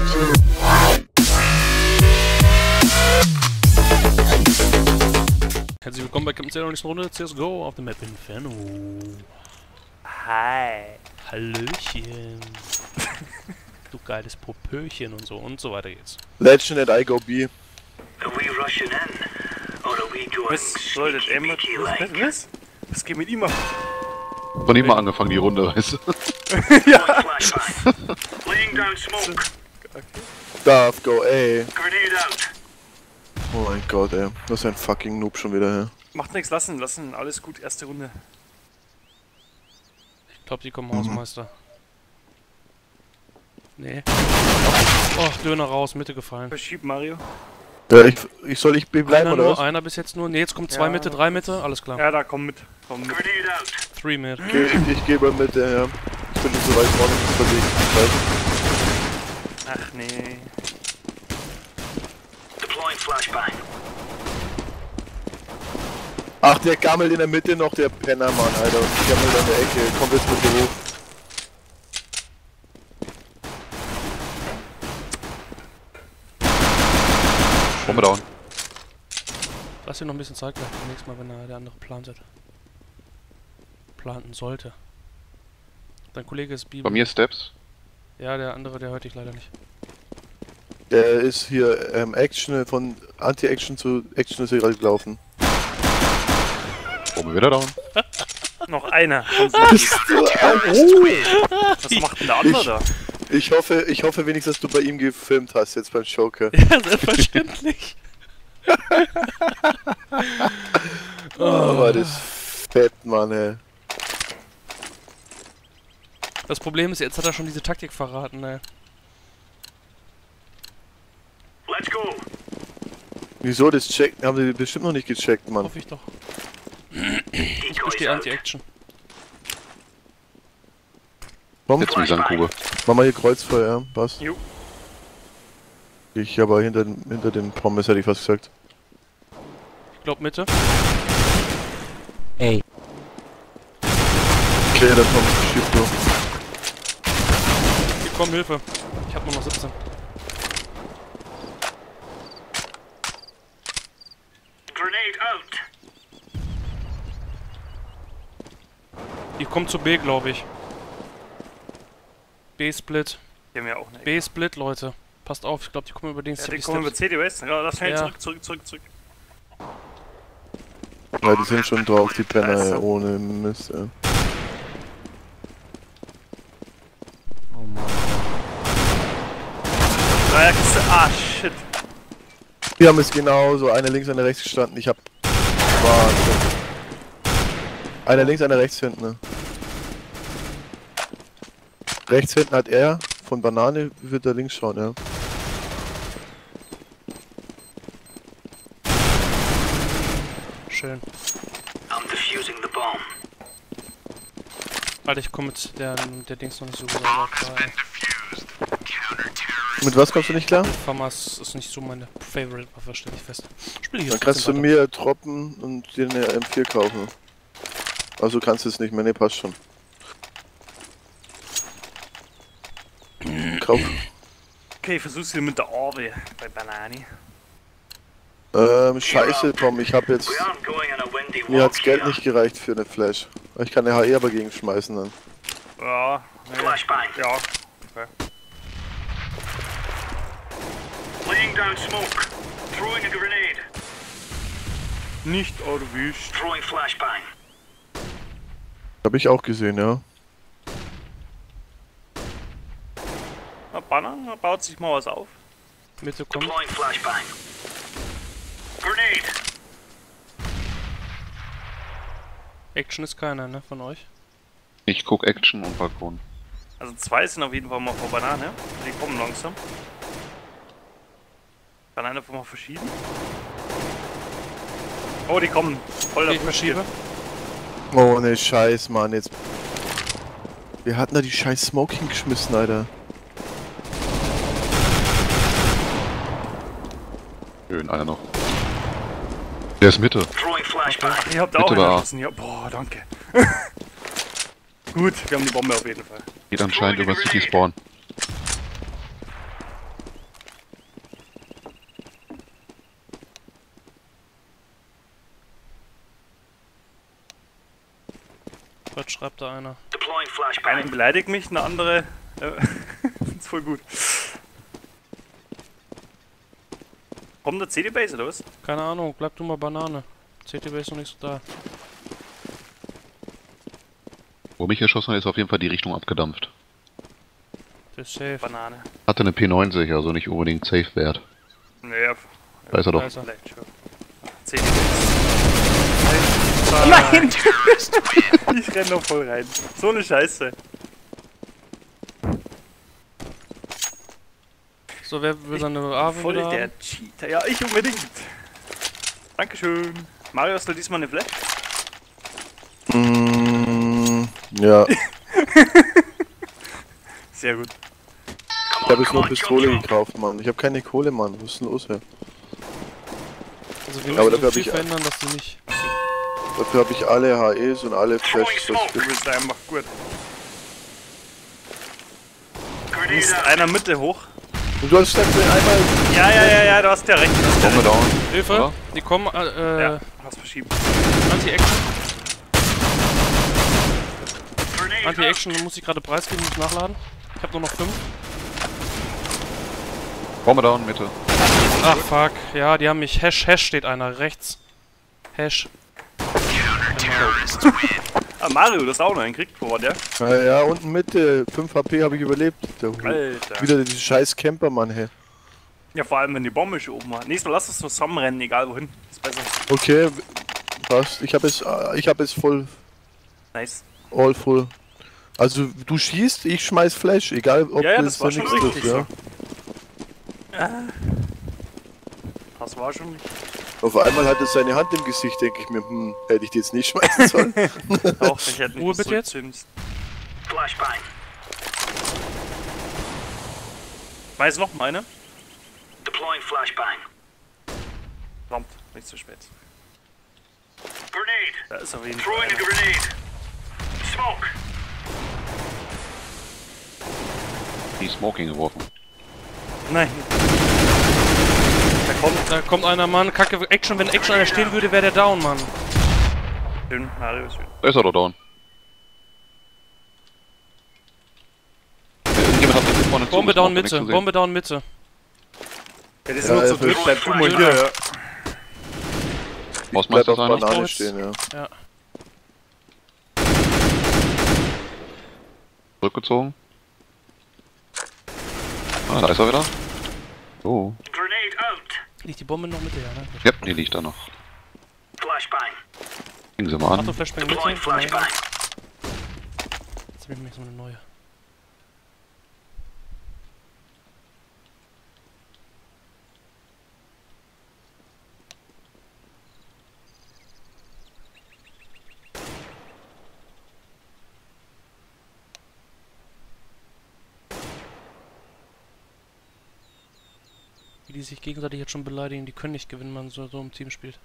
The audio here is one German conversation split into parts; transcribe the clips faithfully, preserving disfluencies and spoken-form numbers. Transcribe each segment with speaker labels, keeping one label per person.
Speaker 1: Herzlich willkommen bei Captain Zero und nächsten Runde C S G O auf dem Map Inferno.
Speaker 2: Hi.
Speaker 1: Hallöchen. Du geiles Popöchen und so und so weiter geht's.
Speaker 3: Legend and I go B.
Speaker 2: Was soll das immer? Was, was? Was geht mit ihm ab?
Speaker 4: Von ihm mal angefangen die Runde, weißt du?
Speaker 2: Ja.
Speaker 3: Darf go A. Oh mein Gott, ey. Was ein fucking Noob schon wieder her.
Speaker 2: Macht nichts, lassen, lassen. Alles gut, erste Runde.
Speaker 1: Ich glaube, die kommen Hausmeister. Nee. Oh, Döner raus, Mitte gefallen.
Speaker 2: Verschieb Mario.
Speaker 3: Ja, ich, ich soll ich B bleiben
Speaker 1: Einer
Speaker 3: oder
Speaker 1: nur,
Speaker 3: was?
Speaker 1: einer bis jetzt nur. Nee, jetzt kommt zwei
Speaker 2: Ja.
Speaker 1: Mitte, drei Mitte, alles klar.
Speaker 2: Ja, da komm mit. Komm mit.
Speaker 1: Three Mid.
Speaker 3: Okay, ich, ich gehe mal mit, äh, ja. Ich bin nicht so weit vorne unterwegs.
Speaker 2: Ach nee.
Speaker 3: Ach, der gammelt in der Mitte noch, der Penner, Mann, Alter. Und der gammelt an der Ecke. Kommt jetzt mit hoch.
Speaker 4: Bombe down.
Speaker 1: Lass dir noch ein bisschen Zeit gleich beim nächsten Mal, wenn er der andere plantet. Planten sollte. Dein Kollege ist Bibi.
Speaker 4: Bei mir Steps.
Speaker 1: Ja, der andere, der hört dich leider nicht.
Speaker 3: Der ist hier ähm, Action, von Anti-Action zu Action ist hier gerade gelaufen.
Speaker 4: Bombe wieder down.
Speaker 2: Noch einer. Was macht denn der andere
Speaker 3: Ich-
Speaker 2: da?
Speaker 3: Ich hoffe, ich hoffe wenigstens, dass du bei ihm gefilmt hast, jetzt beim Joker.
Speaker 1: Ja, selbstverständlich.
Speaker 3: Oh, war das fett, Mann, ey.
Speaker 1: Das Problem ist, jetzt hat er schon diese Taktik verraten, ey.
Speaker 3: Wieso, das checken? Haben die bestimmt noch nicht gecheckt, Mann.
Speaker 1: Hoffe ich doch. Ich bestehe Anti-Action.
Speaker 3: Komm,
Speaker 4: Jetzt mit Sandkugel.
Speaker 3: mach mal hier Kreuzfeuer, was?
Speaker 2: Jo.
Speaker 3: Ich aber hinter, hinter den Pommes hätte ich fast gesagt.
Speaker 1: Ich glaub Mitte.
Speaker 3: Okay, der Pommes schiebt du.
Speaker 1: Hier, komm, Hilfe. Ich hab nur noch siebzehn. Die kommt zu B, glaube ich. B-Split.
Speaker 2: Die haben ja auch eine.
Speaker 1: B-Split, Leute. Passt auf, ich glaube, die kommen über den
Speaker 2: Ja,
Speaker 1: City
Speaker 2: die kommen über
Speaker 1: Steps.
Speaker 2: C D West. Ja, lass schnell
Speaker 1: Ja.
Speaker 2: zurück, zurück, zurück, zurück.
Speaker 3: Ja, die sind schon drauf, die Penner,
Speaker 2: Scheiße.
Speaker 3: ey, ohne Mist, ey.
Speaker 1: Oh Mann.
Speaker 2: Naja, ah, shit.
Speaker 3: Wir haben es genauso, einer links, einer rechts gestanden, ich hab... Wahnsinn. Einer links, einer rechts hinten, ne? Rechts hinten hat er, von Banane wird er links schauen, ja.
Speaker 1: Schön. Alter, ich komme mit der, der Dings noch nicht so gut klar.
Speaker 3: Mit was kommst du nicht klar?
Speaker 1: Famas ist nicht so meine Favorite-Waffe, stelle ich fest. Spiel hier
Speaker 3: Dann kannst du
Speaker 1: trotzdem
Speaker 3: mir droppen und dir eine M vier kaufen. Also kannst du es nicht mehr, ne, passt schon. Kauf.
Speaker 2: Okay, ich versuch's hier mit der Orbe bei Banani.
Speaker 3: Ähm, scheiße, Tom, ich hab jetzt... Mir hat's Geld nicht gereicht für eine Flash. Ich kann eine H E aber gegen schmeißen dann.
Speaker 2: Ja, nee. Ja, okay. Nicht erwischt.
Speaker 3: Hab ich auch gesehen, ja.
Speaker 2: Na, Banner, da baut sich mal was auf.
Speaker 1: Mitte kommt. Action ist keiner, ne, von euch?
Speaker 4: Ich guck Action und Balkon.
Speaker 2: Also zwei sind auf jeden Fall mal vor Banane. Die kommen langsam. Kann einer von mal verschieben? Oh, die kommen. Voll
Speaker 1: Okay, ich verschiebe.
Speaker 3: Oh ne, Scheiß, Mann, jetzt... Wir hatten da die scheiß Smoking geschmissen, Alter.
Speaker 4: Schön, einer noch. Der ist Mitte.
Speaker 2: Ach, ihr habt auch
Speaker 4: Bitte
Speaker 2: einen
Speaker 4: wahr.
Speaker 2: erschossen. Ja, boah, danke. Gut, wir haben die Bombe auf jeden Fall.
Speaker 4: Geht anscheinend über City Spawn.
Speaker 1: Was schreibt da einer?
Speaker 2: Einer beleidigt mich, eine andere. Äh, ist voll gut. Kommt der C D-Base oder was?
Speaker 1: Keine Ahnung, bleib du mal Banane. C T B ist noch nicht so da.
Speaker 4: Wo mich erschossen hat, ist auf jeden Fall die Richtung abgedampft.
Speaker 1: Das ist safe.
Speaker 2: Banane.
Speaker 4: Hatte eine P neunzig, also nicht unbedingt safe wert.
Speaker 2: Naja,
Speaker 4: Da ist er
Speaker 1: Da
Speaker 4: doch.
Speaker 1: ist er.
Speaker 2: vielleicht schon. C D-Base. Nein! Ich renn noch voll rein. So eine Scheiße.
Speaker 1: So, wer will seine Abend
Speaker 2: Voll
Speaker 1: wieder
Speaker 2: der
Speaker 1: haben?
Speaker 2: Cheater. Ja, ich unbedingt. Dankeschön. Mario, hast du diesmal eine Flash?
Speaker 3: Mm, ja.
Speaker 2: Sehr gut.
Speaker 3: Ich habe jetzt nur Pistole gekauft, Mann. Ich habe keine Kohle, Mann. Was ist denn los hier?
Speaker 1: Also wir
Speaker 3: Aber
Speaker 1: müssen
Speaker 3: dafür
Speaker 1: so
Speaker 3: hab
Speaker 1: viel
Speaker 3: ich-
Speaker 1: verändern, dass sie nicht...
Speaker 3: Dafür habe ich alle H Es und alle Flashes. Was
Speaker 2: Du
Speaker 3: gibt.
Speaker 2: bist einfach gut. Ist einer Mitte hoch?
Speaker 3: Und du hast gesagt, einmal.
Speaker 2: Ja, ja, ja, ja, du hast ja recht. Du hast ja
Speaker 4: Bombe
Speaker 2: recht.
Speaker 4: down.
Speaker 1: Hilfe!
Speaker 4: Oder?
Speaker 1: Die kommen, äh,
Speaker 2: Ja, hast verschieben.
Speaker 1: Anti-Action. Anti-Action muss ich gerade preisgeben, muss nachladen. Ich habe nur noch fünf.
Speaker 4: Bombe down, Mitte.
Speaker 1: Ach fuck, ja, die haben mich. Hash, Hash steht einer, rechts. Hash.
Speaker 2: Ah, Mario, du hast auch noch einen gekriegt. Wo war der?
Speaker 3: Ja, ja, unten Mitte. fünf H P habe ich überlebt. Der Hu-
Speaker 2: Alter.
Speaker 3: Wieder diese scheiß Camper, Mann, hey.
Speaker 2: Ja, vor allem, wenn die Bombe schon oben war. Nächstes Mal lass uns zusammenrennen, egal wohin. Ist besser.
Speaker 3: Okay, passt. Ich habe es, äh, ich habe es voll,
Speaker 2: Nice.
Speaker 3: all full. Also du schießt, ich schmeiß Flash, egal ob
Speaker 2: Ja, ja,
Speaker 3: das
Speaker 2: das war
Speaker 3: ja
Speaker 2: schon
Speaker 3: nichts
Speaker 2: richtig
Speaker 3: ist, ja.
Speaker 2: Das war schon nicht.
Speaker 3: Auf einmal hat er seine Hand im Gesicht, denke ich mir, hm, hätte ich die jetzt nicht schmeißen sollen.
Speaker 2: Auch, ich hätte nicht
Speaker 1: Ruhe bitte jetzt.
Speaker 2: jetzt. Weiß noch meine?
Speaker 5: Deploying flashbang.
Speaker 2: Verdammt, nicht zu spät.
Speaker 5: Grenade.
Speaker 2: Da ist auf jeden Fall
Speaker 5: Throwing a
Speaker 2: einer.
Speaker 5: grenade. Smoke.
Speaker 4: Die Smoking geworfen.
Speaker 2: Nein. Da kommt
Speaker 1: Da kommt einer, Mann. Kacke, Action. Wenn Action einer stehen würde, wäre der down, Mann.
Speaker 2: schön, Mario ist schön.
Speaker 4: Da ist er doch down. Ja, irgendjemand hat sich vorne
Speaker 1: Bombe
Speaker 4: zugesmoked,
Speaker 1: down
Speaker 4: nichts
Speaker 1: Mitte.
Speaker 4: gesehen.
Speaker 1: Bombe down Mitte.
Speaker 2: Ja, die sind
Speaker 3: Ja,
Speaker 2: nur
Speaker 3: ja,
Speaker 2: zu dritt, bleib du mal
Speaker 5: ja.
Speaker 2: hier. Ja.
Speaker 3: Ich bleib
Speaker 4: Hausmeister
Speaker 3: auf
Speaker 4: ist einer.
Speaker 3: Banane
Speaker 1: Kreuz.
Speaker 3: stehen, ja.
Speaker 1: Ja.
Speaker 4: Zurückgezogen. Ah, da ist er wieder. Oh.
Speaker 5: Grenade out.
Speaker 1: Liegt die Bombe noch Mitte, ja, ne?
Speaker 4: Ja, die liegt da noch.
Speaker 5: Flashbang.
Speaker 4: Legen Sie mal
Speaker 1: Achtung,
Speaker 4: an.
Speaker 1: Flashbang Mitte.
Speaker 5: Deploying flashbang.
Speaker 1: Jetzt nehme ich mir so eine neue. Wie die sich gegenseitig jetzt schon beleidigen, die können nicht gewinnen, wenn man so, so im Team spielt.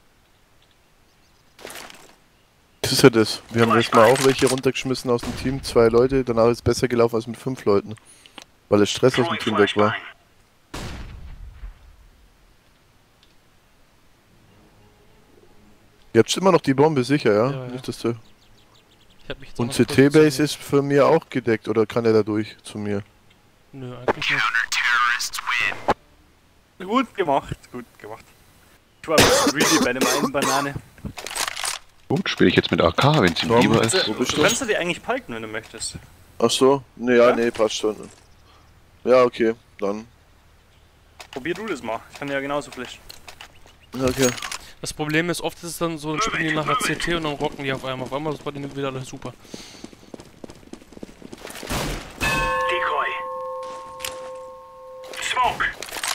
Speaker 3: Das ist ja das. Wir haben letztes Mal auch welche runtergeschmissen aus dem Team, zwei Leute, danach ist es besser gelaufen als mit fünf Leuten. Weil der Stress aus dem
Speaker 5: Throwing
Speaker 3: Team weg war.
Speaker 5: flashbang.
Speaker 3: Ihr habt immer noch die Bombe, sicher, ja?
Speaker 1: Ja, ja.
Speaker 3: Nicht, dass du...
Speaker 1: Ich hab mich jetzt auch
Speaker 3: Und
Speaker 1: noch
Speaker 3: C T-Base
Speaker 1: positioniert.
Speaker 3: ist für mir auch gedeckt, oder kann er da durch zu mir?
Speaker 1: Nö, eigentlich nicht.
Speaker 2: Gut gemacht, gut gemacht. Ich war ein bisschen greedy bei dem einen Banane.
Speaker 4: Gut, spiele ich jetzt mit A K, wenn es ihm
Speaker 3: Tom,
Speaker 4: lieber
Speaker 3: wo
Speaker 4: ist.
Speaker 2: Du,
Speaker 3: bist
Speaker 2: du
Speaker 3: du?
Speaker 2: kannst du die eigentlich palten, wenn du möchtest.
Speaker 3: Ach so? Ne, ja,
Speaker 2: Ja?
Speaker 3: nee, passt schon. Ja, okay, dann.
Speaker 2: Probier du das mal. Ich kann ja genauso flashen.
Speaker 3: Okay.
Speaker 1: Das Problem ist, oft ist es dann so, dann spielen die nachher C T und dann rocken die auf einmal. Auf einmal ist bei denen wieder alles super.
Speaker 5: Decoy. Smoke.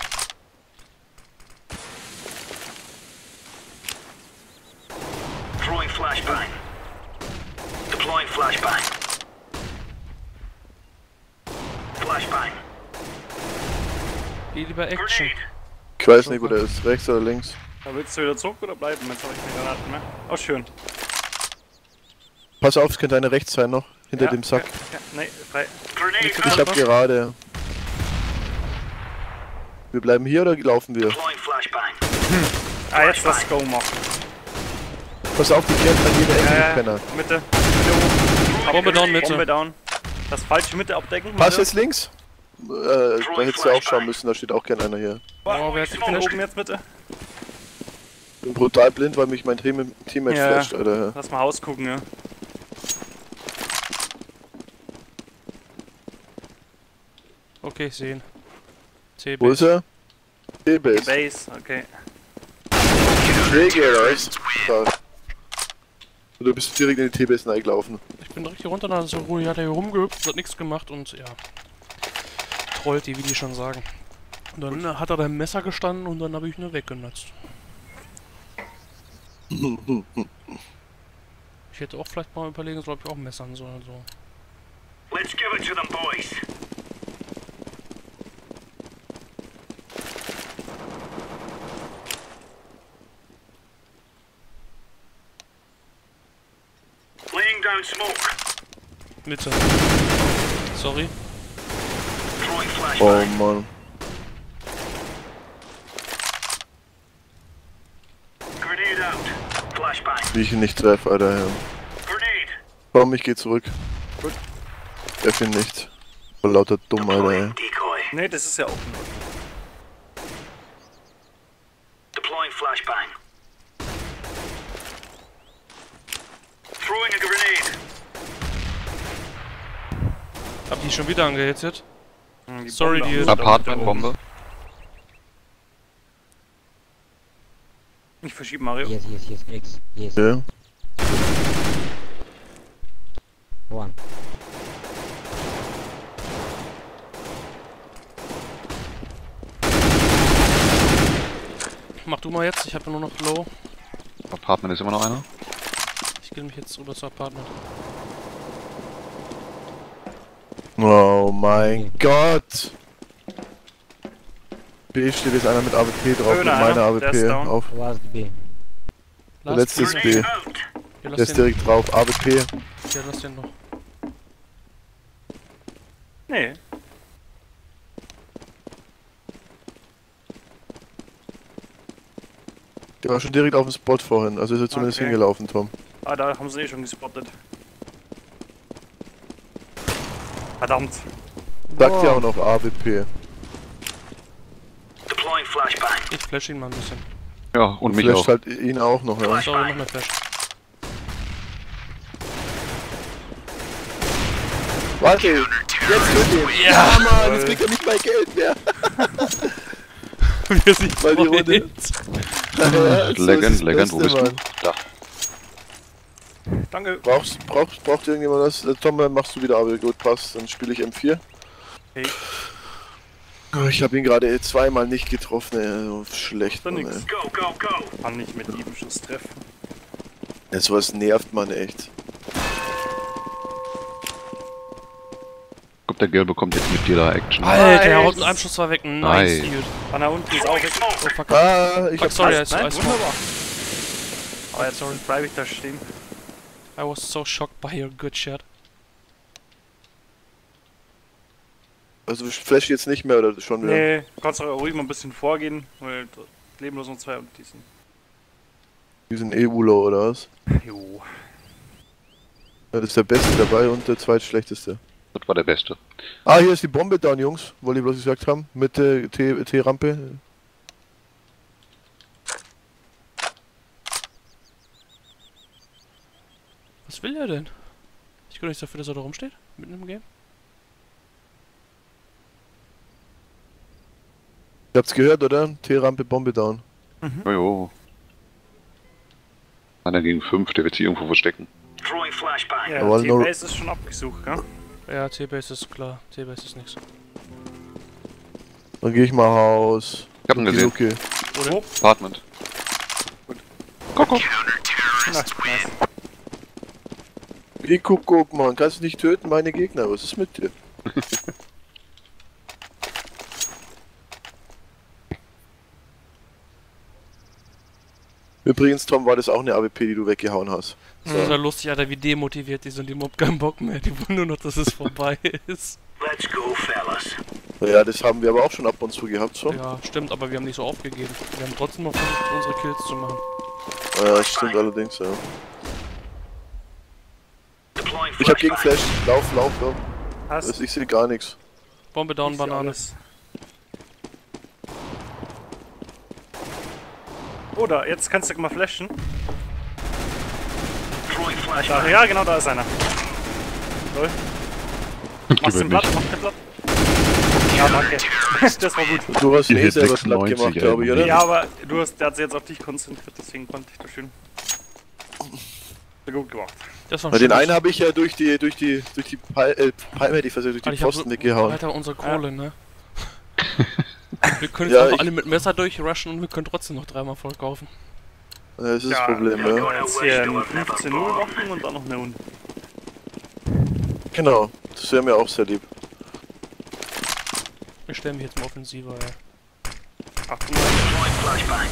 Speaker 5: Throwing flashbang. Deploying flashbang. Flashbang.
Speaker 1: Geh lieber Action.
Speaker 5: Grenade.
Speaker 3: Ich weiß nicht, wo der ist, rechts oder links.
Speaker 2: Da willst du wieder zurück oder bleiben? Jetzt habe ich keine Granaten mehr. Oh, schön.
Speaker 3: Pass auf, es könnte eine rechts sein noch, hinter
Speaker 2: Ja,
Speaker 3: dem Sack.
Speaker 2: Ja, ja, nee, frei.
Speaker 5: Grenade
Speaker 3: Ich
Speaker 5: out.
Speaker 3: hab gerade. Wir bleiben hier oder laufen wir?
Speaker 5: Deploying flashbang.
Speaker 2: Ah, jetzt lass Go machen.
Speaker 3: Pass auf, die kämpfen an jeder Ecke,
Speaker 2: Ja,
Speaker 3: die
Speaker 2: ja,
Speaker 3: Penner.
Speaker 2: Mitte. Mitte hoch.
Speaker 1: Bombe down, Mitte.
Speaker 2: Bombe down. Das falsche Mitte abdecken.
Speaker 3: Pass
Speaker 2: Mitte.
Speaker 3: jetzt links. Äh, da hättest du auch schauen müssen, da steht auch gern einer hier.
Speaker 1: Oh, wer hat die
Speaker 2: Von
Speaker 1: geflasht?
Speaker 2: oben jetzt bitte.
Speaker 3: Bin brutal blind, weil mich mein Team Teammate
Speaker 2: Ja.
Speaker 3: flasht, Alter.
Speaker 2: Lass mal Haus gucken, ja.
Speaker 1: Okay, ich sehe ihn. C
Speaker 3: Wo ist er? T-Base.
Speaker 2: Base, okay.
Speaker 3: Schräge, oder was? Da. Du bist direkt in die T-Base reingelaufen.
Speaker 1: Ich bin direkt hier runter, da ist so ruhig, hat er hier rumgehüpft, hat nichts gemacht und ja. Trollt die, wie die schon sagen. Und dann äh, hat er da im Messer gestanden und dann habe ich nur weggenutzt. Ich hätte auch vielleicht mal überlegen sollen, ob ich auch messern soll. Also.
Speaker 5: Let's give it to them, boys. Laying down smoke.
Speaker 1: Mitte. Sorry.
Speaker 5: Throwing
Speaker 3: Oh
Speaker 5: flashbang.
Speaker 3: Mann.
Speaker 5: Grenade out. Flashbang.
Speaker 3: Wie ich ihn nicht treffe, Alter. Ja.
Speaker 5: Grenade.
Speaker 3: Komm, ich geh zurück. Gut. Treff ihn nicht. Voll lauter dumm, Alter.
Speaker 5: Deploying
Speaker 3: Ja.
Speaker 2: Oh,
Speaker 5: decoy.
Speaker 2: Ne, das ist ja offen.
Speaker 5: Deploying flashbang. Throwing a grenade.
Speaker 1: Hab die schon wieder angehitzt.
Speaker 2: Hm, die
Speaker 1: Sorry,
Speaker 2: Bombe
Speaker 1: die-
Speaker 2: am-
Speaker 4: Apartment-Bombe.
Speaker 2: Ich verschiebe Mario.
Speaker 6: Yes, yes, yes, X. Yes.
Speaker 3: Ja.
Speaker 6: One.
Speaker 1: Mach du mal jetzt, ich habe nur noch Low.
Speaker 4: Apartment ist immer noch einer.
Speaker 1: Ich gehe mich jetzt rüber zur Apartment.
Speaker 3: Oh mein Gott! B steht jetzt einer mit A W P drauf, mit
Speaker 2: Höhner,
Speaker 3: meiner A
Speaker 2: einer,
Speaker 3: W
Speaker 2: der ist
Speaker 3: P
Speaker 2: down.
Speaker 3: auf.
Speaker 6: Last B.
Speaker 3: Der letzte ist B.
Speaker 5: Grenade out.
Speaker 1: Ja,
Speaker 3: Der
Speaker 1: lass
Speaker 3: ist
Speaker 1: den,
Speaker 3: direkt drauf, A W P.
Speaker 1: ja, lass den noch.
Speaker 2: Nee.
Speaker 3: Der war schon direkt auf dem Spot vorhin, also ist er zumindest
Speaker 2: Okay.
Speaker 3: hingelaufen, Tom.
Speaker 2: Ah, da haben sie eh schon gespottet. Verdammt.
Speaker 3: Sagt ja auch noch A W P.
Speaker 5: Deploying flashbang.
Speaker 1: Ich flash ihn mal ein bisschen.
Speaker 4: Ja, und mich
Speaker 3: Flasht
Speaker 4: auch.
Speaker 3: halt ihn auch noch, ja.
Speaker 1: Sorry, noch mehr Flash.
Speaker 3: Warte! Jetzt könnt ihr! Ja, Mann! Jetzt kriegt er nicht mein Geld mehr!
Speaker 1: Wie er sich
Speaker 3: Weil die Runde-
Speaker 1: freut.
Speaker 3: Ja, so ist
Speaker 4: Legend,
Speaker 3: das
Speaker 4: Legend, wo
Speaker 3: Beste,
Speaker 4: bist du?
Speaker 3: Mann.
Speaker 4: Da.
Speaker 2: Danke.
Speaker 3: Brauchst, braucht, braucht irgendjemand das? Äh, Tom, dann machst du wieder aber gut, passt. Dann spiele ich M vier.
Speaker 2: Okay.
Speaker 3: Oh, ich habe ihn gerade zweimal nicht getroffen, ey. So schlecht,
Speaker 2: Dann
Speaker 3: Mann,
Speaker 2: nix.
Speaker 3: ey.
Speaker 5: Go, go, go.
Speaker 2: Kann nicht mit jedem Schuss treffen.
Speaker 3: Ja, sowas nervt man echt.
Speaker 4: Ich glaub, der Gelbe kommt jetzt mit dir da Action.
Speaker 1: Alter, der
Speaker 2: Nice.
Speaker 1: haut mit einem Schuss war weg. Nice,
Speaker 4: Nice.
Speaker 1: dude.
Speaker 2: Ah, da unten ist auch weg.
Speaker 1: Oh, fuck.
Speaker 3: Ah, ich
Speaker 1: Fuck,
Speaker 3: hab
Speaker 1: sorry, I,
Speaker 2: Nein,
Speaker 1: I,
Speaker 2: wunderbar. Aber jetzt bleibe ich da stehen.
Speaker 1: I was so shocked by your good shot.
Speaker 3: Also flash jetzt nicht mehr oder schon wieder?
Speaker 2: Nee, kannst du ruhig mal ein bisschen vorgehen, weil da leben nur so zwei und die sind.
Speaker 3: Die sind eh Ulo oder was?
Speaker 2: Jo.
Speaker 3: Ja, das ist der Beste dabei und der zweitschlechteste.
Speaker 4: Das war der Beste.
Speaker 3: Ah, hier ist die Bombe down, Jungs. Wollte ich bloß gesagt haben. Mit der T- T-Rampe.
Speaker 1: Was will er denn? Ich kann nicht dafür, dass er da rumsteht. Mitten im Game.
Speaker 3: Ihr habt's gehört, oder? T-Rampe, Bombe down.
Speaker 4: Jojo. Einer gegen fünf, der wird sich irgendwo verstecken.
Speaker 5: Throwing flashbang.
Speaker 2: Ja,
Speaker 3: Aber nur-
Speaker 2: T-Base ist schon abgesucht, gell?
Speaker 1: Ja, T-Base ist klar. T-Base ist nix.
Speaker 3: Dann geh ich mal raus.
Speaker 4: Ich hab ihn gesehen.
Speaker 3: Okay.
Speaker 2: Oder?
Speaker 4: Apartment. Koko.
Speaker 2: Na, nice.
Speaker 3: Wie Kuckuck, Mann. Kannst du nicht töten, meine Gegner? Was ist mit dir? Übrigens, Tom, war das auch eine A W P, die du weggehauen hast.
Speaker 1: Das ist ja lustig, Alter, wie demotiviert die sind. Die haben keinen Bock mehr. Die wollen nur noch, dass es vorbei ist.
Speaker 5: Let's go, fellas.
Speaker 3: Ja, das haben wir aber auch schon ab und zu gehabt, so.
Speaker 1: Ja, stimmt, aber wir haben nicht so aufgegeben. Wir haben trotzdem noch versucht, unsere Kills zu machen.
Speaker 3: Ja, das stimmt allerdings, ja.
Speaker 5: Deploying Deploying
Speaker 3: Ich hab gegen
Speaker 5: flashbang.
Speaker 3: Flash. Lauf, lauf, lauf.
Speaker 2: Hast
Speaker 3: Also ich sehe gar nichts.
Speaker 1: Bombe down,
Speaker 2: Siehst du
Speaker 1: Banane.
Speaker 2: alles. Oder, jetzt kannst du mal flashen.
Speaker 5: Throwing
Speaker 2: Da,
Speaker 5: flashbang.
Speaker 2: ja, genau, da ist einer. Lol. Machst den
Speaker 4: Gewöhnlich.
Speaker 2: Blatt, mach den Blatt. Ja, danke. Das war gut.
Speaker 3: Du hast
Speaker 4: Ihr
Speaker 3: eh
Speaker 4: hättet
Speaker 3: selber platt
Speaker 4: sechsundneunzig,
Speaker 3: gemacht, glaube ich,
Speaker 4: ey.
Speaker 3: oder?
Speaker 2: Ja, aber du hast, der hat sich jetzt auf dich konzentriert, deswegen konnte ich das schön. Sehr gut gemacht.
Speaker 1: Das war
Speaker 3: Bei den
Speaker 1: schön.
Speaker 3: einen habe ich ja durch die, durch die, durch die Pal äh, Palme, die versucht, durch
Speaker 1: Alter,
Speaker 3: die
Speaker 1: ich hab
Speaker 3: Pfosten
Speaker 1: so,
Speaker 3: weggehauen.
Speaker 1: Alter, unsere Kohle, ne? Wir können
Speaker 3: Ja,
Speaker 1: jetzt einfach
Speaker 3: ich-
Speaker 1: alle mit Messer durchrushen und wir können trotzdem noch dreimal voll kaufen.
Speaker 3: Das ist das
Speaker 2: Ja,
Speaker 3: Problem,
Speaker 2: wir
Speaker 3: ja.
Speaker 2: können jetzt hier ein fünfzehn null machen und dann noch eine Hund.
Speaker 3: Genau, das wäre mir auch sehr lieb.
Speaker 1: Ich stelle mich jetzt mal offensiver, ja.
Speaker 2: Achtung mal.
Speaker 5: Deploying flashbang.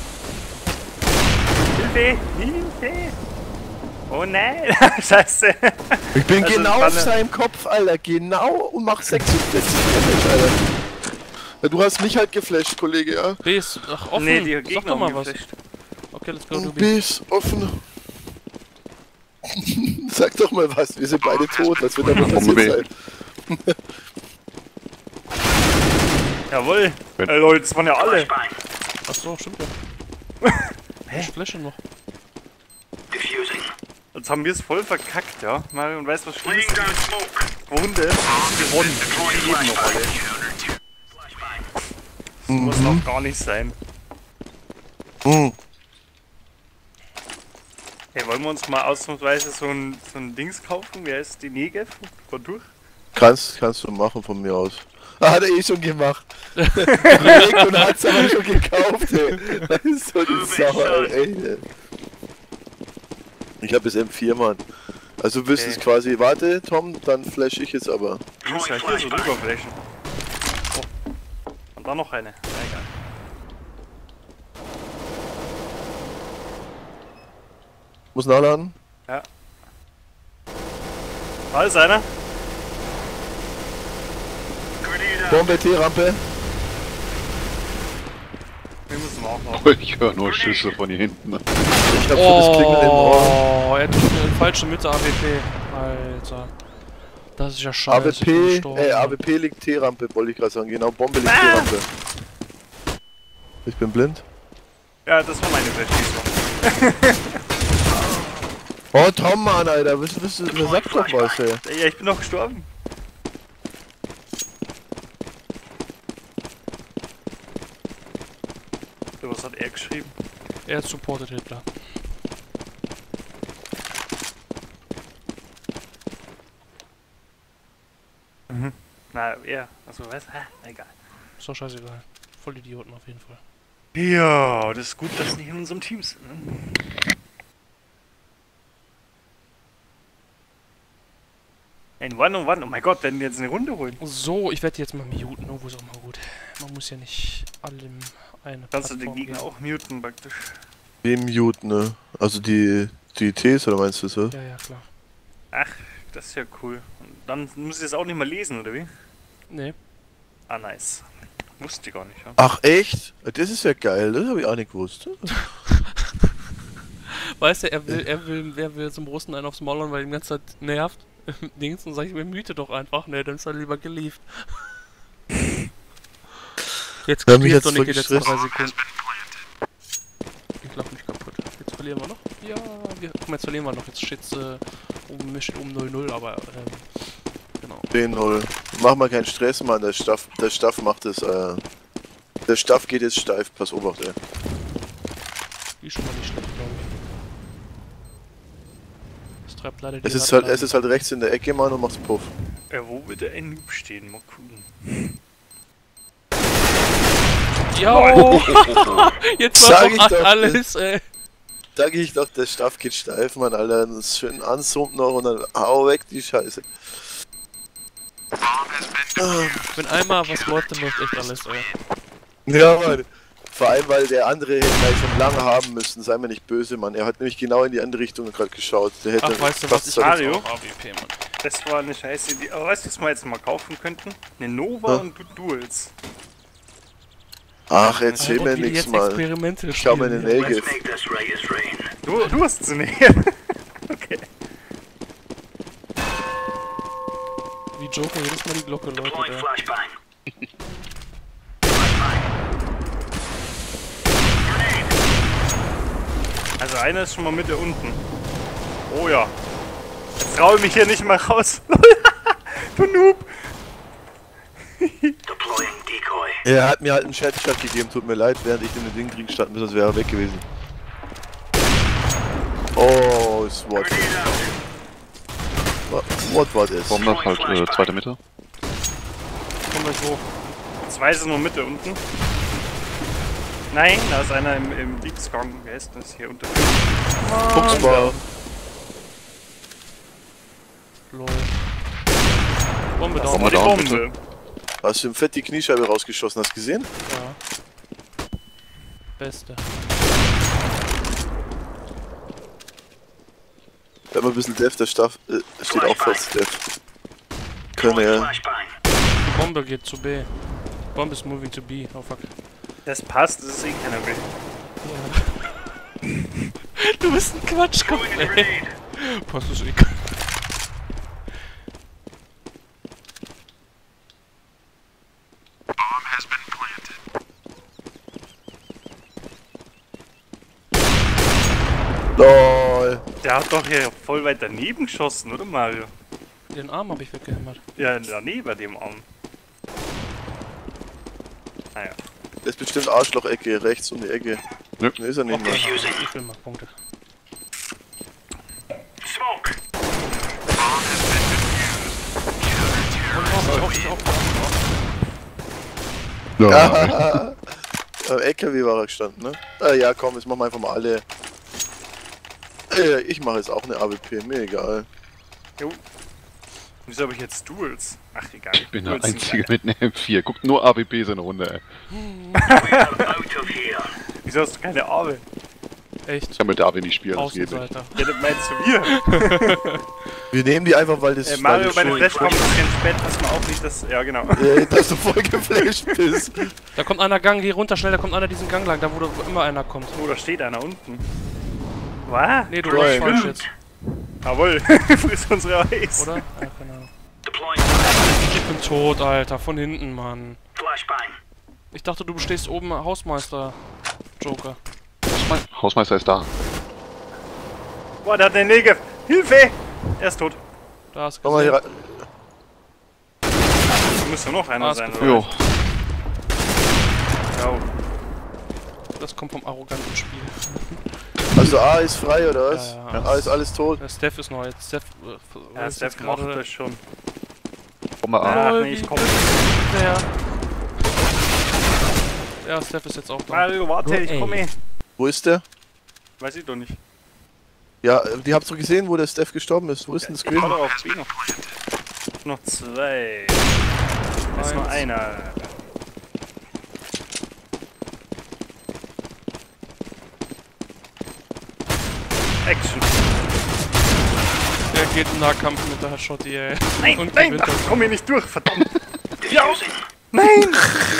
Speaker 2: Hilfe! Hilfe! Oh nein! Scheiße!
Speaker 3: Ich bin
Speaker 2: Also,
Speaker 3: genau
Speaker 2: Banne-
Speaker 3: auf seinem Kopf, Alter, genau und mach sechsundvierzig Damage, Alter. Ja, du hast mich halt geflasht, Kollege, ja?
Speaker 1: B ist ach, offen.
Speaker 2: Nee, die
Speaker 1: Sag
Speaker 2: Gegner
Speaker 1: doch mal
Speaker 2: haben
Speaker 1: was.
Speaker 2: geflasht.
Speaker 1: Okay, let's go,
Speaker 3: Du
Speaker 1: du B.
Speaker 3: bist offen. Sag doch mal was, wir sind beide tot, was wird damit
Speaker 4: Bombe B.
Speaker 3: passiert sein?
Speaker 2: Jawohl!
Speaker 4: Wenn-
Speaker 2: Ey Leute, das waren ja alle!
Speaker 5: Flashbang.
Speaker 1: Achso, stimmt ja. Hä? Flasche noch.
Speaker 5: Diffusing.
Speaker 2: Jetzt haben wir es voll verkackt, ja? Mal und weißt was Schlimmes?
Speaker 5: Laying down smoke.
Speaker 2: Runde gewonnen.
Speaker 5: Deploying
Speaker 2: Wir leben noch alle.
Speaker 5: flashbang. Flashbang.
Speaker 2: Das muss auch gar nicht sein.
Speaker 3: Hm.
Speaker 2: Hey, wollen wir uns mal ausnahmsweise so ein, so ein Dings kaufen? Wie heißt die Negev? Von durch?
Speaker 3: Kannst, kannst du machen von mir aus. Ah, hat er eh schon gemacht. Gelegt und hat's aber schon gekauft, ey. Das ist so die Sau, ey. Ich hab bis M vier, Mann. Also du wirst
Speaker 2: Okay.
Speaker 3: es quasi, warte Tom, dann flash ich jetzt aber.
Speaker 2: Du musst ja hier so drüber flashen. Oh. Und dann noch eine. Ja, egal.
Speaker 3: Muss nachladen?
Speaker 2: Da ist einer.
Speaker 5: Grenade out.
Speaker 3: Bombe T-Rampe.
Speaker 2: Den müssen wir auch noch.
Speaker 4: Oh, ich höre nur Schüsse von hier hinten.
Speaker 3: Ich hab schon das Klingeln im Ohr.
Speaker 1: Oh, er tut mir eine falsche Mitte A W P. Alter. Das ist ja scheiße.
Speaker 3: A W
Speaker 1: ich bin
Speaker 3: P,
Speaker 1: gestorben.
Speaker 3: äh, A W P liegt T-Rampe, wollte ich gerade sagen. Genau, Bombe liegt T-Rampe. Ich bin blind.
Speaker 2: Ja, das war meine Verschießung.
Speaker 3: Oh, Tom, Mann, Alter, was, was, was, sag doch was, ey.
Speaker 2: Ja, ich bin noch gestorben. So, was hat er geschrieben?
Speaker 1: Er supportet Hitler.
Speaker 2: Na, er. Achso, was? Ha, egal.
Speaker 1: Ist doch scheißegal. Voll Idioten auf jeden Fall.
Speaker 2: Ja, das ist gut, dass die in unserem Team sind. Ne? Ein One on One, oh mein Gott, werden wir jetzt eine Runde holen?
Speaker 1: So, ich werde jetzt mal muten. Irgendwo ist auch mal gut. Man muss ja nicht allem eine
Speaker 2: Kannst du den
Speaker 1: Plattform
Speaker 2: Gegner
Speaker 1: geben.
Speaker 2: auch muten praktisch?
Speaker 3: Dem Mute, ne? Also die, die Ts, oder meinst du so?
Speaker 1: Ja, ja, klar.
Speaker 2: Ach, das ist ja cool. Und dann muss ich das auch nicht mal lesen, oder wie?
Speaker 1: Nee.
Speaker 2: Ah, nice. Wusste ich gar nicht, ja.
Speaker 3: Ach, echt? Das ist ja geil, das habe ich auch nicht gewusst.
Speaker 1: Weißt du, er will, er will, wer will zum Russen einen aufs Maul hauen, weil ihm die ganze Zeit nervt. Dings und sag ich mir, müte doch einfach. Ne, dann ist er lieber gelieft. Jetzt
Speaker 3: Wir haben mich
Speaker 1: geht's
Speaker 3: jetzt
Speaker 1: doch nicht die letzten
Speaker 3: voll
Speaker 1: drei Sekunden. Ich lach mich kaputt. Jetzt verlieren wir noch. Ja, wir, guck mal, jetzt verlieren wir noch. Jetzt steht's äh, um, steht um null null, aber ähm, genau.
Speaker 3: zehn null. Mach mal keinen Stress, Mann, der Staff, der Staff macht es, äh... Der Staff geht jetzt steif, pass Obacht, ey.
Speaker 1: Die ist schon mal nicht schlecht, glaube ich. Das treibt leider die
Speaker 3: Es ist
Speaker 1: Latte
Speaker 3: halt, es ist halt rechts in der Ecke, Mann, und machst Puff.
Speaker 2: Ja, wo wird der Noob stehen? Mal gucken.
Speaker 1: Jo! Jetzt
Speaker 3: Sag
Speaker 1: war
Speaker 3: ich
Speaker 1: doch
Speaker 3: doch,
Speaker 1: alles, ey.
Speaker 3: Sag ich doch, der Staff geht steif, Mann, Alter. Das schön anzoomt noch und dann hau weg die Scheiße.
Speaker 1: Wenn einmal was läuft, dann läuft echt alles, ey.
Speaker 3: Ja, Mann. Vor allem, weil der andere hätte gleich schon lange haben müssen, sei mir nicht böse, Mann. Er hat nämlich genau in die andere Richtung gerade geschaut. Der hätte
Speaker 1: Ach, weißt du
Speaker 3: fast
Speaker 1: was, ich
Speaker 3: seine-
Speaker 1: hab
Speaker 2: Mario?
Speaker 1: jetzt auch A W P, Mann.
Speaker 2: Das war eine scheiße Idee. Aber weißt du, was wir jetzt mal kaufen könnten? Eine Nova
Speaker 3: Ja.
Speaker 2: und du Duels.
Speaker 3: Ach, erzähl
Speaker 1: Und
Speaker 3: mir
Speaker 1: wie die
Speaker 3: nichts,
Speaker 1: jetzt
Speaker 3: Mann.
Speaker 1: Experimente
Speaker 3: Ich schau mir
Speaker 1: spielen,
Speaker 3: den
Speaker 1: ja.
Speaker 3: Negev.
Speaker 5: Make this Reyes rain.
Speaker 2: Du, du hast sie nicht. Okay.
Speaker 1: Joker jedes Mal die Glocke läutet,
Speaker 5: Deploying
Speaker 1: ey.
Speaker 5: flashbang. Flashbang. Grenade.
Speaker 2: Also einer ist schon mal Mitte unten. Oh ja. Jetzt traue ich mich hier nicht mal raus. Du Noob.
Speaker 5: Deploying decoy.
Speaker 3: Er hat mir halt einen Chat-Shot gegeben, tut mir leid, während ich in den Ding drin stand, sonst wäre er weg gewesen. Oh, SWAT.
Speaker 5: Grenade out.
Speaker 3: What, what war das?
Speaker 4: Warum noch halt äh, zweite Mitte?
Speaker 1: Komm gleich hoch.
Speaker 2: Zwei ist nur Mitte unten. Nein, da ist einer im, im Leaks-Gang. Wer ist das hier unter?
Speaker 3: Fuchsball.
Speaker 1: Lol. Bombe
Speaker 2: Das
Speaker 1: down.
Speaker 2: war die
Speaker 4: down,
Speaker 2: Bombe.
Speaker 3: Hast du ihm fett die Kniescheibe rausgeschossen, hast du gesehen?
Speaker 1: Ja. Beste.
Speaker 3: Da haben wir ein bisschen Dev, der Staff, äh, steht auch fest, Dev. Können
Speaker 5: Deploying
Speaker 3: ja.
Speaker 5: flashbang.
Speaker 1: Die Bombe geht zu B. Bomb is moving to B. Oh fuck.
Speaker 2: Das passt, das ist eh keiner will.
Speaker 1: Du bist ein Quatschkopf,
Speaker 5: Throwing a
Speaker 1: ey.
Speaker 5: grenade.
Speaker 1: Passt das eh.
Speaker 5: Bomb has been planted.
Speaker 3: LOL.
Speaker 2: Der hat doch hier voll weit daneben geschossen, oder Mario?
Speaker 1: Den Arm habe ich weggehämmert.
Speaker 2: Ja, daneben bei dem Arm. Naja.
Speaker 3: Das ist bestimmt Arschloch-Ecke, rechts um die Ecke.
Speaker 4: Nö.
Speaker 3: Ne, ist er nicht mehr.
Speaker 1: Ich will mal Punkte.
Speaker 5: Smoke.
Speaker 1: Und auch, ich auch, ich auch.
Speaker 3: Ja. Am L K W war er gestanden, ne? Ah, ja, komm, jetzt machen wir einfach mal alle. Äh, ich mache jetzt auch eine A W P, mir egal.
Speaker 2: Jo. Wieso habe ich jetzt Duels? Ach, egal.
Speaker 4: Ich bin der
Speaker 2: Duels sind
Speaker 4: Einzige
Speaker 2: geil.
Speaker 4: mit einer M vier. Guckt nur A W P so eine Runde, ey.
Speaker 5: We are out of here.
Speaker 2: Wieso hast du keine Arme?
Speaker 1: Echt?
Speaker 4: Ich kann mit der A W nicht spielen, das geht nicht.
Speaker 1: Außenseiter.
Speaker 2: Ja, das meinst du wir?
Speaker 3: Wir nehmen die einfach, weil das.
Speaker 2: Äh, Mario,
Speaker 3: weil
Speaker 2: meine
Speaker 3: das
Speaker 2: Flash kommt ein bisschen spät. Pass mal auf, nicht das... Ja, genau.
Speaker 3: äh, dass du voll geflasht bist.
Speaker 1: Da kommt einer Gang, geh runter schnell, da kommt einer diesen Gang lang, da wo, da, wo immer einer kommt.
Speaker 2: Oh, da steht einer unten. Was?
Speaker 1: Nee, du
Speaker 3: Brian.
Speaker 1: bist falsch jetzt,
Speaker 2: Jawohl. Friss unsere Eis.
Speaker 1: oder? Ja, keine Ahnung.
Speaker 5: Deploying flashbang.
Speaker 1: Ich bin tot, Alter, von hinten, Mann.
Speaker 5: Flashbang.
Speaker 1: Ich dachte, du stehst oben Hausmeister, Joker.
Speaker 4: Hausme- Hausmeister ist da.
Speaker 2: Boah, der hat den Negev. Hilfe! Er ist tot.
Speaker 1: Da ist
Speaker 3: Komm mal hier rein.
Speaker 2: Da müsste noch einer
Speaker 1: Ah, ist
Speaker 2: sein,
Speaker 1: gefallen.
Speaker 2: oder?
Speaker 4: Jo.
Speaker 2: Ja.
Speaker 1: Das kommt vom arroganten Spiel.
Speaker 3: Also A ist frei oder was?
Speaker 1: Ja, ja.
Speaker 3: A ist alles tot.
Speaker 1: Der Steph ist neu. Jetzt Steph, äh,
Speaker 2: Ja,
Speaker 1: ist
Speaker 2: Steph
Speaker 1: jetzt
Speaker 2: macht
Speaker 1: gerade
Speaker 2: das schon.
Speaker 4: Komm mal
Speaker 2: Ach,
Speaker 4: an.
Speaker 1: Lol,
Speaker 2: nee, ich
Speaker 1: wie
Speaker 2: komm.
Speaker 1: der. Ja, Steph ist jetzt auch da.
Speaker 2: Mario, warte, ich
Speaker 6: Ey.
Speaker 2: komme.
Speaker 3: Wo ist der?
Speaker 2: Weiß ich doch nicht.
Speaker 3: Ja, äh, die habt ihr gesehen, wo der Steph gestorben ist. Wo ist denn das
Speaker 2: Ich fahr
Speaker 3: gewesen?
Speaker 2: doch auf B noch. Noch zwei. Da ist noch
Speaker 1: Eins.
Speaker 2: einer. Action.
Speaker 1: Der geht im Nahkampf mit der Headshot, ey.
Speaker 2: Nein,
Speaker 1: Und
Speaker 2: nein,
Speaker 1: gewinnt
Speaker 2: ach,
Speaker 1: das.
Speaker 2: komm hier nicht durch, verdammt.
Speaker 5: Diffusing.
Speaker 2: Nein!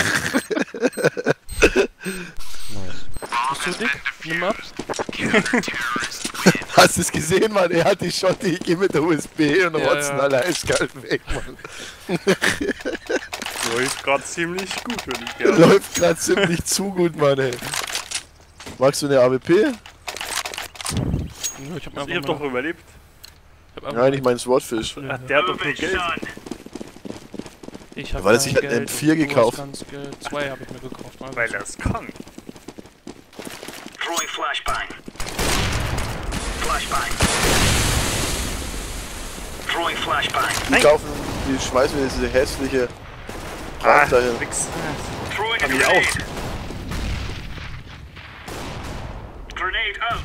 Speaker 6: Nice.
Speaker 1: Bist du dick? Nimm ab.
Speaker 3: Hast du es gesehen, Mann? Er hat die Shot, ich geh mit der U S B und
Speaker 1: Ja,
Speaker 3: rotzen
Speaker 1: ja.
Speaker 3: alle eiskalt weg, Mann.
Speaker 2: Läuft gerade ziemlich gut, würde ich gerne.
Speaker 3: Läuft gerade ziemlich zu gut, Mann, ey. Magst du eine A W P?
Speaker 1: Nö, ich hab mir
Speaker 2: Also,
Speaker 1: einfach
Speaker 2: ihr habt doch
Speaker 1: mal-
Speaker 2: überlebt.
Speaker 1: ich hab einfach
Speaker 3: Nein, ich mein Swordfish.
Speaker 2: Ach, der hat doch nur
Speaker 5: Move it,
Speaker 2: Geld.
Speaker 5: son.
Speaker 1: Ich hab
Speaker 3: Weil er
Speaker 1: kein
Speaker 3: sich hat
Speaker 1: Geld,
Speaker 3: M vier
Speaker 1: du hast
Speaker 3: gekauft.
Speaker 1: ganz Geld. Zwei hab ich mir gekauft. Also
Speaker 2: Weil er es kann.
Speaker 5: Throwing flashbang. Flashbang. Throwing flashbang.
Speaker 3: Die
Speaker 2: Nein.
Speaker 3: kaufen, die schmeißen mir diese hässliche
Speaker 2: Ah,
Speaker 3: Kram dahin.
Speaker 2: nix.
Speaker 5: Throwing a
Speaker 2: Hab ich
Speaker 5: grenade.
Speaker 2: auch.
Speaker 5: Grenade out.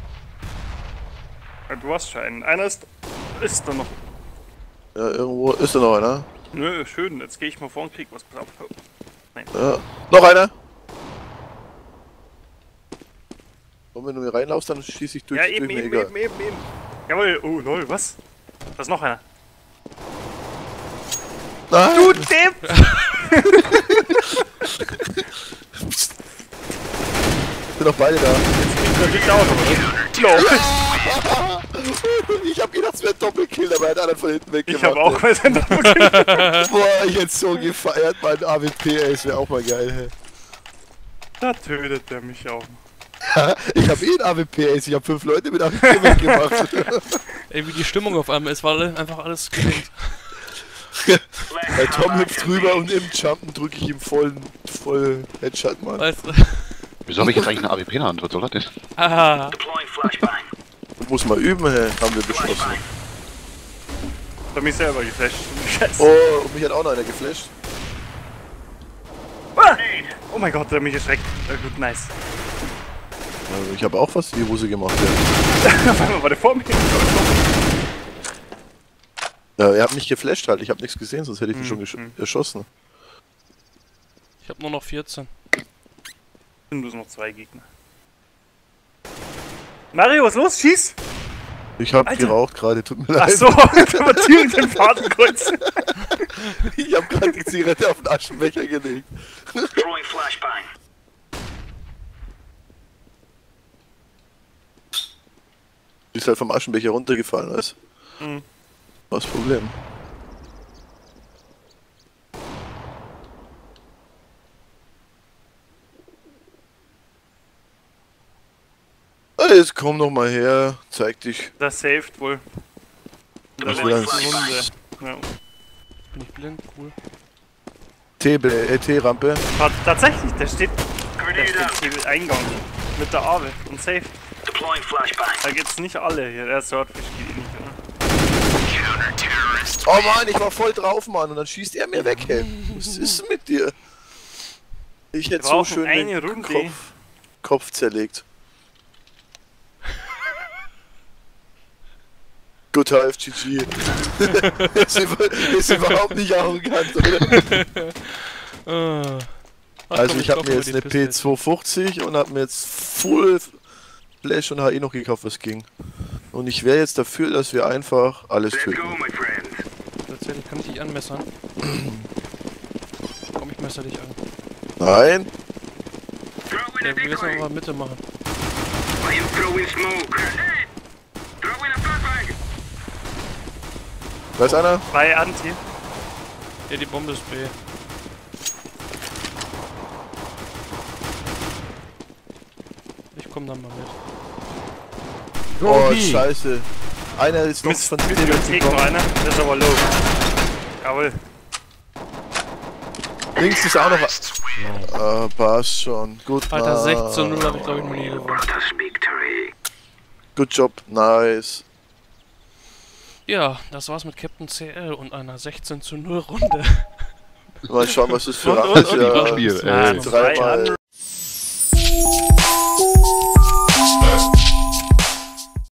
Speaker 2: Ja, du hast schon einen. Einer ist. Ist da noch.
Speaker 3: Ja, irgendwo ist da noch einer.
Speaker 2: Nö, schön. Jetzt gehe ich mal vor und krieg was. Pass auf.
Speaker 3: Ja. Noch einer! Und wenn du mir reinlaufst, dann schieße ich durch,
Speaker 2: Ja,
Speaker 3: durch
Speaker 2: eben,
Speaker 3: mir
Speaker 2: eben,
Speaker 3: egal.
Speaker 2: eben, eben, eben. Jawohl. Oh, lol, was? Da ist noch einer.
Speaker 3: Nein!
Speaker 2: Du Depp!
Speaker 3: Sind doch beide da.
Speaker 2: Der liegt auch noch, oder? Lol.
Speaker 3: Ich hab gedacht, es wäre ein Doppelkill, aber er hat einen von hinten weggemacht.
Speaker 2: Ich habe auch mal den
Speaker 3: Boah, ich hätte so gefeiert, mein A W P, ey, das wäre auch mal geil, hey.
Speaker 2: Da tötet der mich auch.
Speaker 3: Ich hab eh ein A W P, ey, ich hab fünf Leute mit A W P weggemacht.
Speaker 1: Ey, wie die Stimmung auf einmal ist, war alle- einfach alles gelingt.
Speaker 3: Der Tom hüpft rüber und im Jumpen drücke ich ihm vollen, voll Headshot, Mann.
Speaker 1: Weißt du?
Speaker 4: Wieso habe ich jetzt eigentlich eine A W P in der Hand? Was soll das denn?
Speaker 1: Aha.
Speaker 5: Deploying flashbang.
Speaker 3: Muss mal üben, hey, haben wir beschlossen.
Speaker 5: Flashbang.
Speaker 2: Ich hab mich selber geflasht. Scheiße.
Speaker 3: Oh, und mich hat auch noch einer geflasht.
Speaker 2: Ah! Oh mein Gott, der hat mich erschreckt. Na gut, nice.
Speaker 3: Also ich habe auch fast die Hose gemacht, ja.
Speaker 2: Auf einmal war der vor mir.
Speaker 3: Ja, er hat mich geflasht halt, ich habe nichts gesehen, sonst hätte ich ihn
Speaker 2: Mhm.
Speaker 3: schon gesch erschossen.
Speaker 1: Ich hab nur noch vierzehn.
Speaker 2: Sind bloß noch zwei Gegner. Mario, was ist los? Schieß!
Speaker 3: Ich habe
Speaker 2: Alter.
Speaker 3: geraucht gerade, tut mir leid.
Speaker 2: Achso, kann man direkt den Fadenkreuz.
Speaker 3: Ich habe gerade die Zigarette auf den Aschenbecher gelegt.
Speaker 5: Throwing flashbang.
Speaker 3: Die ist halt vom Aschenbecher runtergefallen, weißt
Speaker 2: Mhm.
Speaker 3: Was das Problem? Ah, jetzt komm doch mal her, zeig dich.
Speaker 2: Das saved wohl. In der
Speaker 3: Was will
Speaker 2: letzten
Speaker 3: das?
Speaker 2: Runde. Ja.
Speaker 1: Bin ich blind? Cool.
Speaker 3: T-Rampe.
Speaker 2: Tat- Tatsächlich, der steht, der
Speaker 5: Grenade out.
Speaker 2: steht im Eingang. Mit der Awe und saved.
Speaker 5: Deploying flashbang.
Speaker 2: Da geht's nicht alle hier. Der Swordfish geht eh nicht, oder?
Speaker 3: Oh Mann, ich war voll drauf, Mann, und dann schießt er mir weg, hey. Was ist mit dir? Ich hätte
Speaker 2: Wir
Speaker 3: so
Speaker 2: brauchen
Speaker 3: schön
Speaker 2: eine
Speaker 3: den
Speaker 2: Runde.
Speaker 3: Kopf, Kopf zerlegt. Good F G G. ist, über, ist überhaupt nicht arrogant, oder?
Speaker 1: Ah. Ach,
Speaker 3: Also
Speaker 1: komm,
Speaker 3: ich habe
Speaker 1: kauf
Speaker 3: mir
Speaker 1: mal
Speaker 3: jetzt
Speaker 1: die
Speaker 3: eine
Speaker 1: Pistole.
Speaker 3: P zweihundertfünfzig und habe mir jetzt Full Flash und H E noch gekauft, was ging. Und ich wäre jetzt dafür, dass wir einfach alles
Speaker 5: Let's go,
Speaker 3: töten.
Speaker 5: my friend.
Speaker 1: Tatsächlich kann ich dich anmessern. Komm, ich messer dich an.
Speaker 3: Nein?
Speaker 5: Throw in
Speaker 1: Ja,
Speaker 5: a
Speaker 1: wir müssen
Speaker 5: decoy.
Speaker 1: aber Mitte machen.
Speaker 5: I am throwing smoke. Grenade. Throw in a flashbang.
Speaker 3: Weiß einer?
Speaker 2: Zwei Anti.
Speaker 1: Ja, die Bombe ist B. Ich komm dann mal mit.
Speaker 3: Oh, scheiße. Einer ist noch
Speaker 2: Mist,
Speaker 3: von
Speaker 2: Bibliothek noch einer. Der ist aber low. Jawohl.
Speaker 3: Links ist auch noch.
Speaker 6: Nice.
Speaker 3: Ah, passt schon. Gut,
Speaker 1: Alter,
Speaker 3: na.
Speaker 1: sechzehn zu null habe ich glaube ich noch nie gewonnen.
Speaker 5: What a victory.
Speaker 3: Good job, nice.
Speaker 1: Ja, das war's mit Captain C L und einer sechzehn zu null Runde.
Speaker 3: Mal schauen, was das für
Speaker 1: Und-
Speaker 3: ein
Speaker 1: und- und die
Speaker 3: ja,
Speaker 4: Spiel,
Speaker 1: Ja,
Speaker 4: ey.
Speaker 3: dreimal.